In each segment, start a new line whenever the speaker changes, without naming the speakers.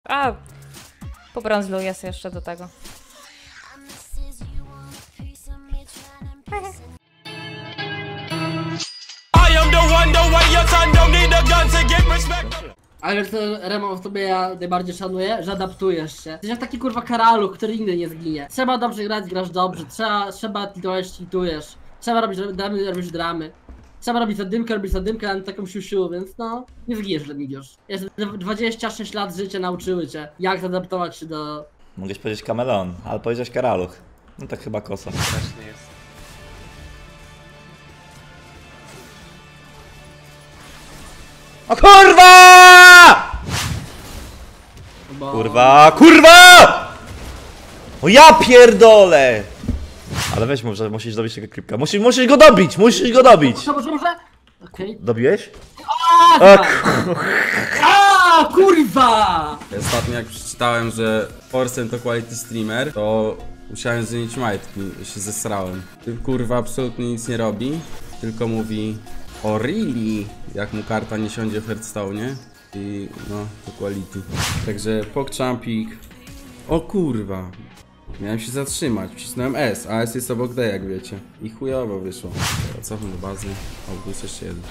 A, pobrązluję sobie jeszcze do tego.
Ale to Remo, w tobie ja najbardziej szanuję, że adaptujesz się. Jesteś jak taki kurwa karaluch, który nigdy nie zginie. Trzeba dobrze grać, grasz dobrze. Trzeba tiltować, tiltujesz. Trzeba robić dramy, robisz dramy. Trzeba robić zadymkę, a nie taką siusiu, więc no, nie zginiesz, że widzisz. Jest 26 lat życia nauczyły cię, jak zaadaptować się do...
Mogłeś powiedzieć kameleon, ale powiedziałeś karaluch. No tak chyba kosa.
Strasznie jest.
O kurwa!
Bo...
Kurwa, kurwa! O ja pierdolę! Ale weź, może musisz dobić tego klipka. Musisz go dobić! Musisz go dobić!
Może? Okej.
Dobiłeś?
A kurwa!
Ostatnio jak przeczytałem, że Forsen to quality streamer, to musiałem zmienić majtki, się zesrałem. Ty kurwa absolutnie nic nie robi, tylko mówi o really, jak mu karta nie siądzie w Hearthstone i no, to quality. Także PogChampik. O kurwa. Miałem się zatrzymać, wcisnąłem S, a S jest obok D, jak wiecie. I chujowo wyszło. Cofnę do bazy. O, był jeszcze jeden.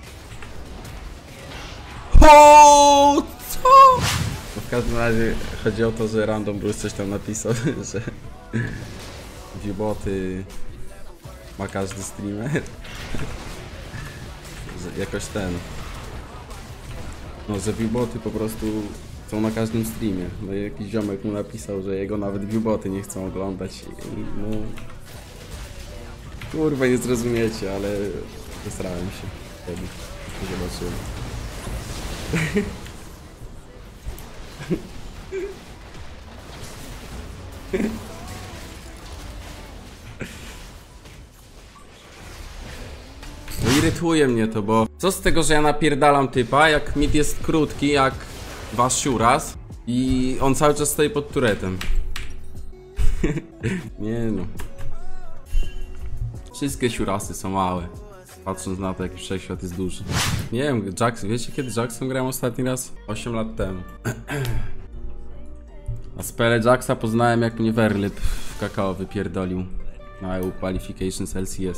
O, co? No w każdym razie chodzi o to, że Random Bruce coś tam napisał, że viewboty ma każdy streamer. Że jakoś ten... No, że viewboty po prostu są na każdym streamie. No i jakiś ziomek mu napisał, że jego nawet viewboty nie chcą oglądać i no... Kurwa, nie zrozumiecie, ale zesrałem się wtedy, jak to zobaczyłem. No irytuje mnie to, bo co z tego, że ja napierdalam typa, jak mid jest krótki, jak wasz siuras i on cały czas stoi pod turetem. Nie no. Wszystkie siurasy są małe, patrząc na to, jaki wszechświat jest duży. Nie wiem, Jackson, wiecie kiedy Jackson grałem ostatni raz? 8 lat temu. A spele Jacksa poznałem, jak mnie Werlyp w kakao wypierdolił na EU Qualifications LCS.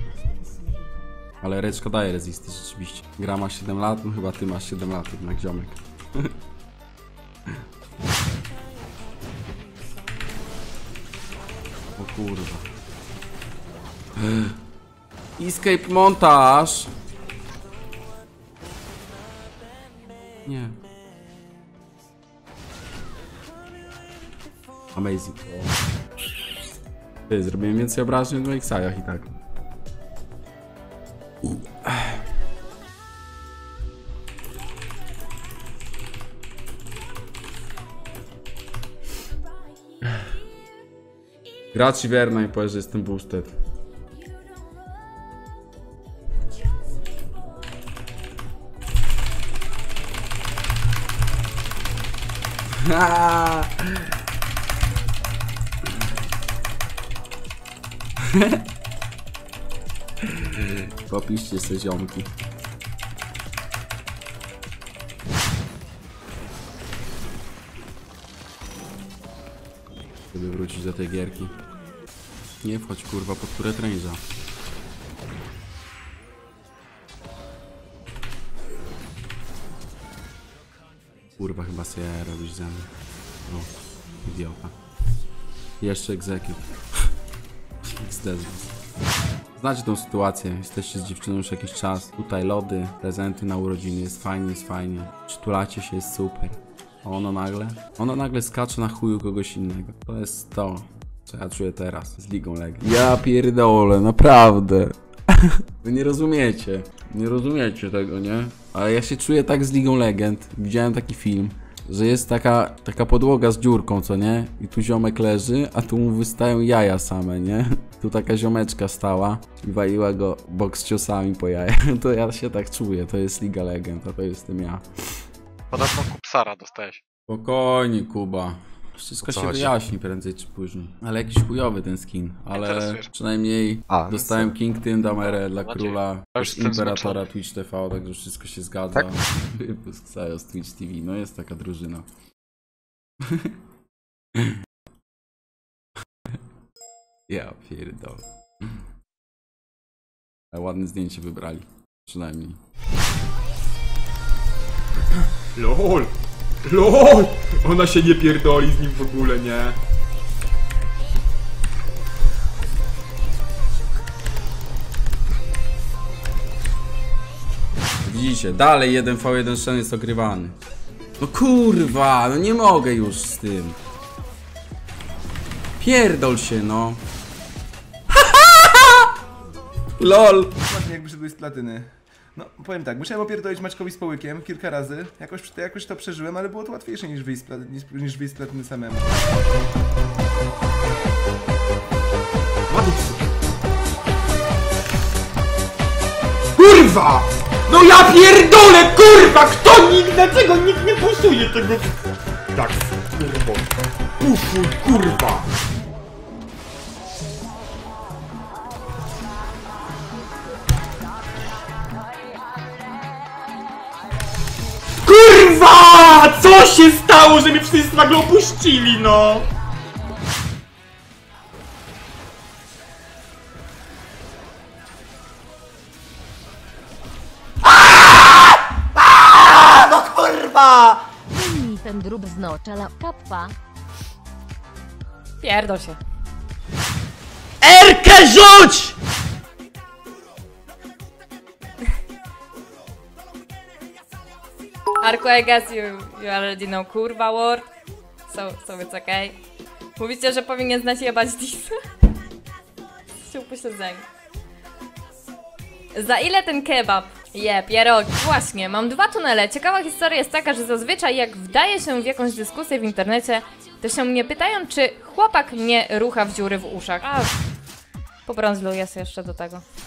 Ale reczko daje rezisty rzeczywiście. Gra ma 7 lat, no chyba ty masz 7 lat jednak, ziomek. O kurwa. Escape montaż. Nie. Amazing. Ty, zrobiłem więcej obrażeń w moich sajach i tak. Gracz wierna i powie, że jestem boosted. Popiszcie se ziomki. Żeby wrócić do tej gierki. Nie wchodź kurwa pod turret range'a. Kurwa, chyba sobie robisz ze mną. O, idiota. Jeszcze execute. XD. Znacie tą sytuację, jesteście z dziewczyną już jakiś czas. Tutaj lody, prezenty na urodziny, jest fajnie. Przytulacie się, jest super. A ona nagle skacze na chuju kogoś innego. To jest to, co ja czuję teraz z Ligą Legend. Ja pierdolę, naprawdę. Wy nie rozumiecie tego, nie? Ale ja się czuję tak z Ligą Legend. Widziałem taki film, że jest taka podłoga z dziurką, co nie? I tu ziomek leży, a tu mu wystają jaja same, nie? Tu taka ziomeczka stała i waliła go boks ciosami po jajach. To ja się tak czuję, to jest Liga Legend, a to jestem ja.
Podobno Kupsara dostałeś.
Spokojnie, Kuba. Wszystko się wyjaśni prędzej czy później. Ale jakiś chujowy ten skin. Ale przynajmniej dostałem King Tyndamerę dla króla, też imperatora Twitch TV, także wszystko się zgadza. Wypust Xayos Twitch TV, no jest taka drużyna. Ja pierdolę. Ale ładne zdjęcie wybrali. Przynajmniej.
LOL! LOL! Ona się nie pierdoli z nim w ogóle, nie?
Widzicie, dalej 1v1 Shen jest ogrywany. No kurwa, no nie mogę już z tym. Pierdol się, no. LOL.
Właśnie jak wyszedłeś z platyny. No, powiem tak, musiałem opierdolić Maćkowi z połykiem kilka razy. Jakoś to przeżyłem, ale było to łatwiejsze niż wyjść z platyny samemu.
Kurwa! No ja pierdolę, kurwa! Kto nikt, dlaczego nikt nie pusuje tego? Tak, kurwa. Pufuj, kurwa! Kurwa! Co się stało, że mnie wszyscy nagle opuścili, no?
Mi ten drób znoczala kappa.
Pierdol się.
Erkę rzuć!
Arku, I guess you already know kurwa word. So it's okay. Mówicie, że powinien znać jebać Disa. Się upośledzeni. Za ile ten kebab? Pierogi. Właśnie, mam 2 tunele. Ciekawa historia jest taka, że zazwyczaj jak wdaję się w jakąś dyskusję w internecie, to się mnie pytają, czy chłopak mnie rucha w dziury w uszach. A, pobranzluję się jeszcze do tego.